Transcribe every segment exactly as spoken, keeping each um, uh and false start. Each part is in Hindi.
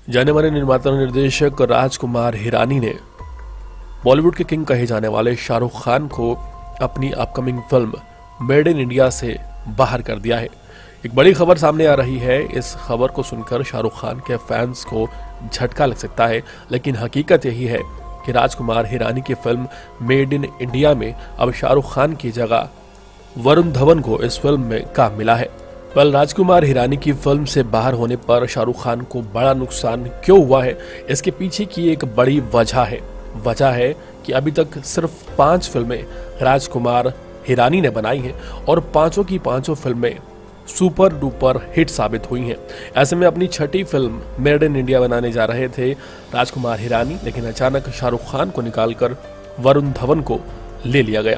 जाने माने निर्माता और निर्देशक राजकुमार हिरानी ने बॉलीवुड के किंग कहे जाने वाले शाहरुख खान को अपनी upcoming film made in India से बाहर कर दिया है। एक बड़ी खबर सामने आ रही है। इस खबर को सुनकर शाहरुख खान के फैंस को झटका लग सकता है, लेकिन हकीकत यही है कि राजकुमार हिरानी की फिल्म मेड इन इंडिया में अब शाहरुख खान की जगह वरुण धवन को इस फिल्म में काम मिला है। वेल, राजकुमार हिरानी की फिल्म से बाहर होने पर शाहरुख खान को बड़ा नुकसान क्यों हुआ है, इसके पीछे की एक बड़ी वजह है। वजह है कि अभी तक सिर्फ पांच फिल्में राजकुमार हिरानी ने बनाई हैं और पांचों की पांचों फिल्में सुपर डुपर हिट साबित हुई हैं। ऐसे में अपनी छठी फिल्म मेड इन इंडिया बनाने जा रहे थे राजकुमार हिरानी, लेकिन अचानक शाहरुख खान को निकालकर वरुण धवन को ले लिया गया।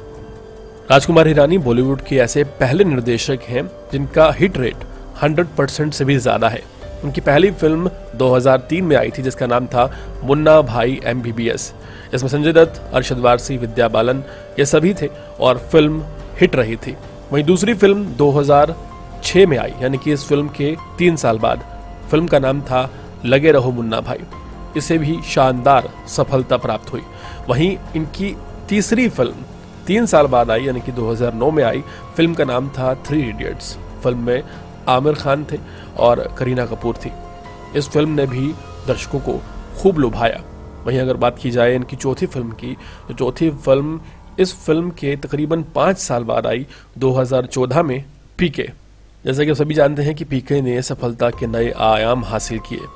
राजकुमार हिरानी बॉलीवुड के ऐसे पहले निर्देशक हैं जिनका हिट रेट सौ परसेंट से भी ज्यादा है। उनकी पहली फिल्म दो हज़ार तीन में आई थी जिसका नाम था मुन्ना भाई एम बी बी एस। इसमें संजय दत्त, अरशद वारसी, विद्या बालन ये सभी थे और फिल्म हिट रही थी। वहीं दूसरी फिल्म दो हज़ार छह में आई, यानी कि इस फिल्म के तीन साल बाद। फिल्म का नाम था लगे रहो मुन्ना भाई। इसे भी शानदार सफलता प्राप्त हुई। वहीं इनकी तीसरी फिल्म तीन साल बाद आई, यानी कि दो हज़ार नौ में आई। फिल्म का नाम था थ्री इडियट्स। फिल्म में आमिर खान थे और करीना कपूर थी। इस फिल्म ने भी दर्शकों को खूब लुभाया। वहीं अगर बात की जाए इनकी चौथी फिल्म की, तो चौथी फिल्म इस फिल्म के तकरीबन पाँच साल बाद आई, दो हज़ार चौदह में, पीके। जैसा कि आप सभी जानते हैं कि पीके ने सफलता के नए आयाम हासिल किए।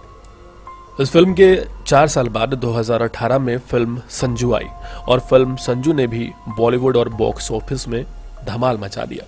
इस फिल्म के चार साल बाद दो हज़ार अठारह में फिल्म संजू आई और फिल्म संजू ने भी बॉलीवुड और बॉक्स ऑफिस में धमाल मचा दिया।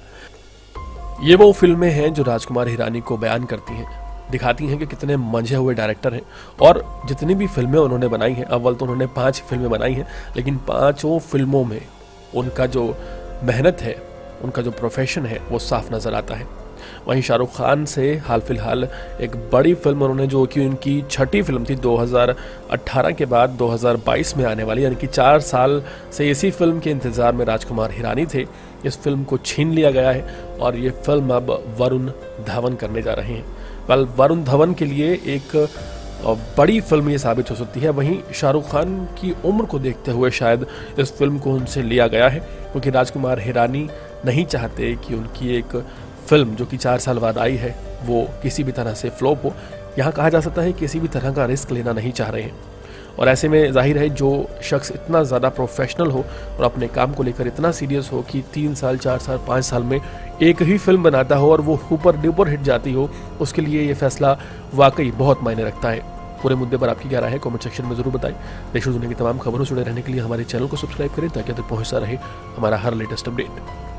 ये वो फिल्में हैं जो राजकुमार हिरानी को बयान करती हैं, दिखाती हैं कि कितने मंझे हुए डायरेक्टर हैं। और जितनी भी फिल्में उन्होंने बनाई हैं, अव्वल तो उन्होंने पांच फिल्में बनाई हैं, लेकिन पांचों फिल्मों में उनका जो मेहनत है, उनका जो प्रोफेशन है, वो साफ नजर आता है। वहीं शाहरुख खान से हाल फिलहाल एक बड़ी फिल्म उन्होंने, जो कि उनकी छठी फिल्म थी, दो हज़ार अठारह के बाद दो हज़ार बाईस में आने वाली, यानी कि चार साल से इसी फिल्म के इंतजार में राजकुमार हिरानी थे। इस फिल्म को छीन लिया गया है और ये फिल्म अब वरुण धवन करने जा रहे हैं। कल वरुण धवन के लिए एक बड़ी फिल्म ये साबित हो सकती है। वहीं शाहरुख खान की उम्र को देखते हुए शायद इस फिल्म को उनसे लिया गया है, क्योंकि राजकुमार हिरानी नहीं चाहते कि उनकी एक फिल्म जो कि चार साल बाद आई है वो किसी भी तरह से फ्लॉप हो। यहाँ कहा जा सकता है किसी भी तरह का रिस्क लेना नहीं चाह रहे हैं। और ऐसे में जाहिर है जो शख्स इतना ज़्यादा प्रोफेशनल हो और अपने काम को लेकर इतना सीरियस हो कि तीन साल, चार साल, पाँच साल में एक ही फिल्म बनाता हो और वो सुपर डुपर हिट जाती हो, उसके लिए ये फैसला वाकई बहुत मायने रखता है। पूरे मुद्दे पर आपकी क्या राय है कमेंट सेक्शन में जरूर बताएं। देश और दुनिया की तमाम खबरों से जुड़े रहने के लिए हमारे चैनल को सब्सक्राइब करें ताकि तक पहुँचता रहे हमारा हर लेटेस्ट अपडेट।